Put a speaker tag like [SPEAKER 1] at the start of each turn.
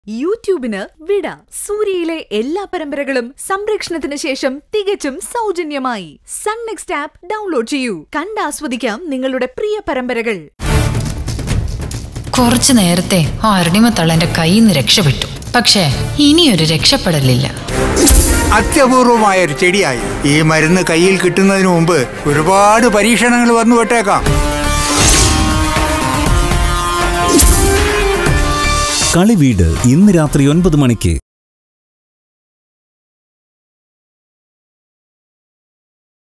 [SPEAKER 1] യൂട്യൂബിന് വിട. സൂര്യയിലെ എല്ലാ പരമ്പരകളും സംരക്ഷണത്തിന് ശേഷം തികച്ചും സൗജന്യമായി സൺ നെക്സ്റ്റ് ആപ്പ് ഡൗൺലോഡ് ചെയ്യൂ. കണ്ടാസ്വദിക്കാം നിങ്ങളുടെ പ്രിയ പരമ്പരകൾ.
[SPEAKER 2] കുറച്ചു നേരത്തെ ആ അരണിമത്തള്ളന്റെ കയ്യിൽ നിന്ന് രക്ഷപ്പെട്ടു. പക്ഷേ ഇനിയൊരു രക്ഷപ്പെടലില്ല.
[SPEAKER 3] അത്യപൂർവമായ ഒരു ചെടിയായി ഈ മരുന്ന് കയ്യിൽ കിട്ടുന്നതിന് മുമ്പ് ഒരുപാട് പരീക്ഷണങ്ങൾ വന്നു വിട്ടേക്കാം.
[SPEAKER 4] കളിവീട് ഇന്ന് രാത്രി 9 മണിക്ക്.